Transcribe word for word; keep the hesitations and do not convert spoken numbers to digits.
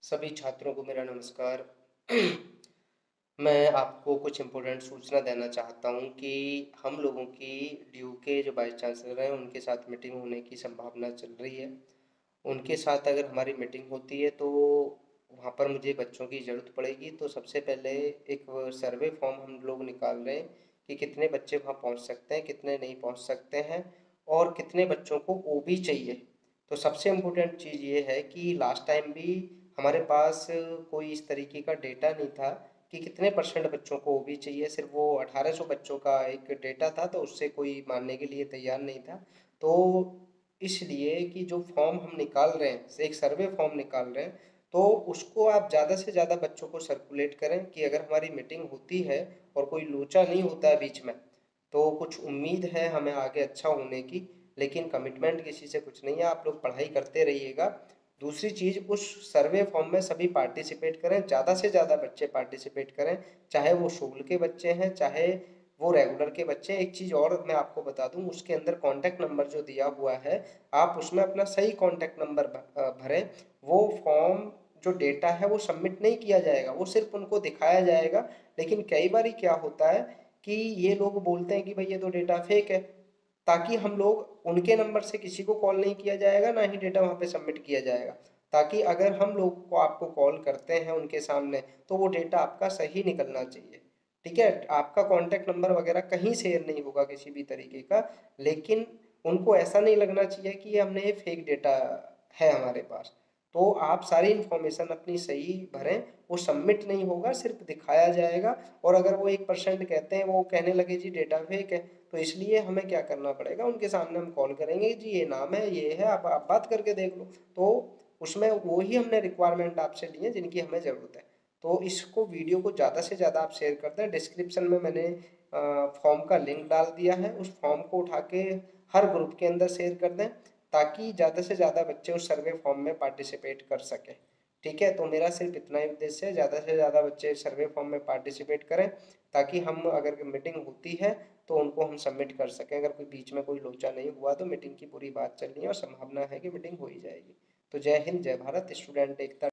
सभी छात्रों को मेरा नमस्कार। मैं आपको कुछ इम्पोर्टेंट सूचना देना चाहता हूँ कि हम लोगों की ड्यू के जो वाइस चांसलर हैं उनके साथ मीटिंग होने की संभावना चल रही है। उनके साथ अगर हमारी मीटिंग होती है तो वहाँ पर मुझे बच्चों की ज़रूरत पड़ेगी। तो सबसे पहले एक सर्वे फॉर्म हम लोग निकाल रहे हैं कि कितने बच्चे वहाँ पहुँच सकते हैं, कितने नहीं पहुँच सकते हैं और कितने बच्चों को ओबी चाहिए। तो सबसे इम्पोर्टेंट चीज़ ये है कि लास्ट टाइम भी हमारे पास कोई इस तरीके का डेटा नहीं था कि कितने परसेंट बच्चों को ओबी चाहिए। सिर्फ वो अठारह सौ बच्चों का एक डेटा था, तो उससे कोई मानने के लिए तैयार नहीं था। तो इसलिए कि जो फॉर्म हम निकाल रहे हैं, एक सर्वे फॉर्म निकाल रहे हैं, तो उसको आप ज़्यादा से ज़्यादा बच्चों को सर्कुलेट करें कि अगर हमारी मीटिंग होती है और कोई लोचा नहीं होता है बीच में, तो कुछ उम्मीद है हमें आगे अच्छा होने की। लेकिन कमिटमेंट किसी से कुछ नहीं है, आप लोग पढ़ाई करते रहिएगा। दूसरी चीज़, उस सर्वे फॉर्म में सभी पार्टिसिपेट करें, ज़्यादा से ज़्यादा बच्चे पार्टिसिपेट करें, चाहे वो शुल्क के बच्चे हैं चाहे वो रेगुलर के बच्चे। एक चीज़ और मैं आपको बता दूं, उसके अंदर कॉन्टैक्ट नंबर जो दिया हुआ है, आप उसमें अपना सही कॉन्टैक्ट नंबर भरें। वो फॉर्म जो डेटा है वो सबमिट नहीं किया जाएगा, वो सिर्फ उनको दिखाया जाएगा। लेकिन कई बार क्या होता है कि ये लोग बोलते हैं कि भाई ये तो डेटा फेक है, ताकि हम लोग उनके नंबर से किसी को कॉल नहीं किया जाएगा, ना ही डेटा वहाँ पे सबमिट किया जाएगा। ताकि अगर हम लोग को आपको कॉल करते हैं उनके सामने, तो वो डेटा आपका सही निकलना चाहिए। ठीक है, आपका कॉन्टैक्ट नंबर वगैरह कहीं शेयर नहीं होगा किसी भी तरीके का। लेकिन उनको ऐसा नहीं लगना चाहिए कि ये हमने ये फेक डेटा है हमारे पास। तो आप सारी इन्फॉर्मेशन अपनी सही भरें, वो सबमिट नहीं होगा, सिर्फ दिखाया जाएगा। और अगर वो एक परसेंट कहते हैं, वो कहने लगे जी डेटा फेक है, तो इसलिए हमें क्या करना पड़ेगा, उनके सामने हम कॉल करेंगे जी ये नाम है, ये है, आप आप बात करके देख लो। तो उसमें वो ही हमने रिक्वायरमेंट आपसे ली है जिनकी हमें ज़रूरत है। तो इसको वीडियो को ज़्यादा से ज़्यादा आप शेयर कर दें। डिस्क्रिप्शन में मैंने फॉर्म का लिंक डाल दिया है, उस फॉर्म को उठा के हर ग्रुप के अंदर शेयर कर दें, ताकि ज़्यादा से ज़्यादा बच्चे उस सर्वे फॉर्म में पार्टिसिपेट कर सकें। ठीक है, तो मेरा सिर्फ इतना ही उद्देश्य है, ज़्यादा से ज़्यादा बच्चे सर्वे फॉर्म में पार्टिसिपेट करें, ताकि हम अगर मीटिंग होती है तो उनको हम सबमिट कर सकें। अगर कोई बीच में कोई लोचा नहीं हुआ तो मीटिंग की पूरी बात चल रही है और संभावना है कि मीटिंग हो ही जाएगी। तो जय हिंद, जय भारत, स्टूडेंट एकता।